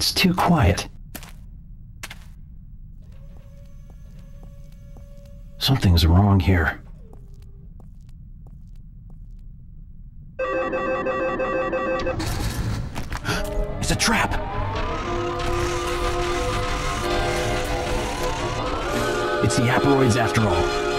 It's too quiet. Something's wrong here. It's a trap! It's the Aperoids after all.